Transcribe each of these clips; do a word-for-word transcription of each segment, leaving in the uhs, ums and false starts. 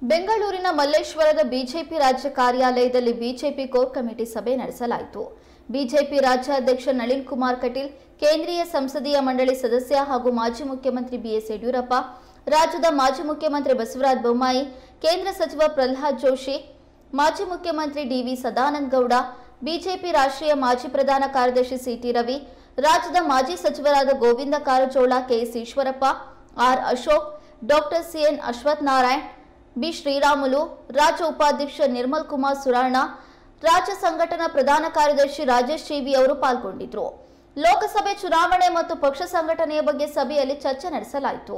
ಬೆಂಗಳೂರಿನ ಮಲ್ಲೇಶ್ವರದ ಬಿಜೆಪಿ ರಾಜ್ಯ ಕಾರ್ಯಾಲಯದಲ್ಲಿ ಬಿಜೆಪಿ ಕೋರ್ ಕಮಿಟಿ ಸಭೆ ನಡೆಸಲಾಯಿತು. ಬಿಜೆಪಿ ರಾಜ್ಯಾಧ್ಯಕ್ಷ ನಳಿನ್ ಕುಮಾರ್ ಕಟೀಲ್, ಕೇಂದ್ರೀಯ ಸಂಸದೀಯ ಮಂಡಳಿ ಸದಸ್ಯ ಹಾಗೂ ಮಾಜಿ ಮುಖ್ಯಮಂತ್ರಿ ಬಿಎಸ್ ಯಡಿಯೂರಪ್ಪ, ರಾಜ್ಯದ ಮಾಜಿ ಮುಖ್ಯಮಂತ್ರಿ ಬಸವರಾಜ ಬೊಮ್ಮಾಯಿ, ಕೇಂದ್ರ ಸಚಿವ ಪ್ರಹ್ಲಾದ್ ಜೋಶಿ, ಮಾಜಿ ಮುಖ್ಯಮಂತ್ರಿ ಡಿವಿ ಸದಾನಂದ ಗೌಡ, ಬಿಜೆಪಿ ರಾಷ್ಟ್ರೀಯ ಮಾಜಿ ಪ್ರಧಾನ ಕಾರ್ಯದರ್ಶಿ ಸಿಟಿ ರವಿ, ರಾಜ್ಯದ ಮಾಜಿ ಸಚಿವರಾದ Govind Karjol, KS Eshwarappa, R Ashok, doctor CN Ashwath Narayan, B Sriramulu, ರಾಜ್ಯ ಉಪಾಧ್ಯಕ್ಷ ನಿರ್ಮಲ್ ಕುಮಾರ್ ಸುರಾಣ, ರಾಜ್ಯ ಸಂಘಟನಾ ಪ್ರಧಾನ ಕಾರ್ಯದರ್ಶಿ ರಾಜೇಶ್ ಟಿವಿ ಅವರು ಪಾಲ್ಗೊಂಡಿದ್ದರು. ಲೋಕಸಭೆ ಚುನಾವಣೆ ಮತ್ತು ಪಕ್ಷ ಸಂಘಟನೆಯ ಬಗ್ಗೆ ಸಭೆಯಲ್ಲಿ ಚರ್ಚೆ ನಡೆಸಲಾಯಿತು.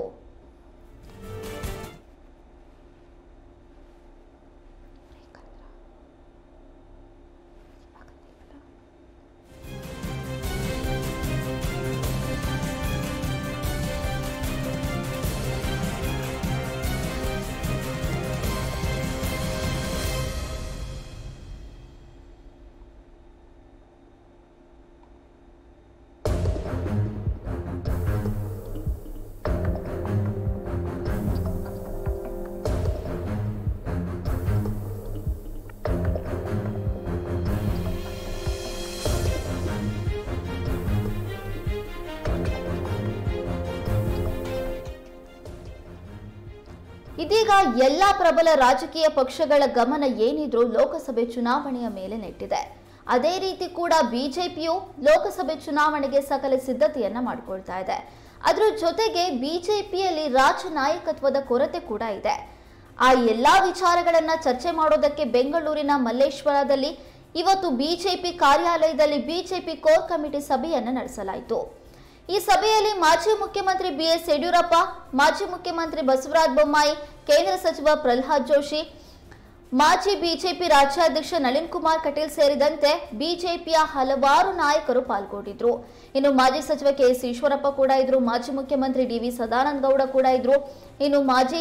ಇದೀಗ ಎಲ್ಲಾ ಪ್ರಬಲ ರಾಜಕೀಯ ಪಕ್ಷಗಳ ಗಮನ ಏನಿದ್ರೂ ಲೋಕಸಭೆ ಚುನಾವಣೆಯ ಮೇಲೆ ನೆಟ್ಟಿದೆ. ಅದೇ ರೀತಿ ಕೂಡ ಬಿಜೆಪಿಯು ಲೋಕಸಭೆ ಚುನಾವಣೆಗೆ ಸಕಲ ಸಿದ್ಧತೆಯನ್ನ ಮಾಡಿಕೊಳ್ತಾ ಇದೆ. ಅದರ ಜೊತೆಗೆ ಬಿಜೆಪಿಯಲ್ಲಿ ರಾಜ್ಯ ನಾಯಕತ್ವದ ಕೊರತೆ ಕೂಡ ಇದೆ. ಆ ಎಲ್ಲಾ ವಿಚಾರಗಳನ್ನ ಚರ್ಚೆ ಮಾಡೋದಕ್ಕೆ ಬೆಂಗಳೂರಿನ ಮಲ್ಲೇಶ್ವರದಲ್ಲಿ ಇವತ್ತು ಬಿಜೆಪಿ ಕಾರ್ಯಾಲಯದಲ್ಲಿ ಬಿಜೆಪಿ ಕೋರ್ ಕಮಿಟಿ ಸಭೆಯನ್ನು ನಡೆಸಲಾಯಿತು. ಈ ಸಭೆಯಲ್ಲಿ ಮಾಜಿ ಮುಖ್ಯಮಂತ್ರಿ ಬಿಎಸ್ ಯಡಿಯೂರಪ್ಪ, ಮಾಜಿ ಮುಖ್ಯಮಂತ್ರಿ ಬಸವರಾಜ ಬೊಮ್ಮಾಯಿ, ಕೇಂದ್ರ ಸಚಿವ ಪ್ರಹ್ಲಾದ್ ಜೋಶಿ, ಮಾಜಿ ಬಿಜೆಪಿ ರಾಜ್ಯಾಧ್ಯಕ್ಷ ನಳಿನ್ ಕುಮಾರ್ ಕಟೀಲ್ ಸೇರಿದಂತೆ ಬಿಜೆಪಿಯ ಹಲವಾರು ನಾಯಕರು ಪಾಲ್ಗೊಂಡಿದ್ರು. ಇನ್ನು ಮಾಜಿ ಸಚಿವ ಕೆಎಸ್ ಈಶ್ವರಪ್ಪ ಕೂಡ ಇದ್ರು, ಮಾಜಿ ಮುಖ್ಯಮಂತ್ರಿ ಡಿವಿ ಸದಾನಂದ ಗೌಡ ಕೂಡ ಇದ್ರು, ಇನ್ನು ಮಾಜಿ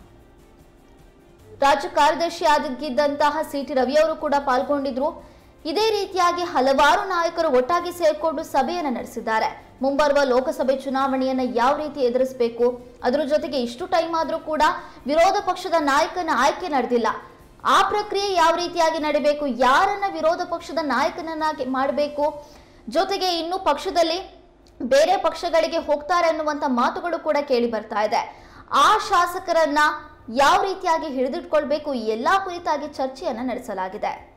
ರಾಜ್ಯ ಕಾರ್ಯದರ್ಶಿ ಆಗಿದ್ದಂತಹ ಸಿಟಿ ರವಿ ಅವರು ಕೂಡ ಪಾಲ್ಗೊಂಡಿದ್ರು. ಇದೇ ರೀತಿಯಾಗಿ ಹಲವಾರು ನಾಯಕರು ಒಟ್ಟಾಗಿ ಸೇರ್ಕೊಂಡು ಸಭೆಯನ್ನು ನಡೆಸಿದ್ದಾರೆ. ಮುಂಬರುವ ಲೋಕಸಭೆ ಚುನಾವಣೆಯನ್ನ ಯಾವ ರೀತಿ ಎದುರಿಸಬೇಕು, ಅದರ ಜೊತೆಗೆ ಇಷ್ಟು ಟೈಮ್ ಆದ್ರೂ ಕೂಡ ವಿರೋಧ ಪಕ್ಷದ ನಾಯಕನ ಆಯ್ಕೆ ನಡೆದಿಲ್ಲ. ಆ ಪ್ರಕ್ರಿಯೆ ಯಾವ ರೀತಿಯಾಗಿ ನಡೀಬೇಕು, ಯಾರನ್ನ ವಿರೋಧ ಪಕ್ಷದ ನಾಯಕನನ್ನಾಗಿ ಮಾಡಬೇಕು, ಜೊತೆಗೆ ಇನ್ನು ಪಕ್ಷದಲ್ಲಿ ಬೇರೆ ಪಕ್ಷಗಳಿಗೆ ಹೋಗ್ತಾರೆ ಅನ್ನುವಂತ ಮಾತುಗಳು ಕೂಡ ಕೇಳಿ ಬರ್ತಾ ಇದೆ. ಆ ಶಾಸಕರನ್ನ ಯಾವ ರೀತಿಯಾಗಿ ಹಿಡಿದಿಟ್ಕೊಳ್ಬೇಕು, ಎಲ್ಲಾ ಕುರಿತಾಗಿ ಚರ್ಚೆಯನ್ನ ನಡೆಸಲಾಗಿದೆ.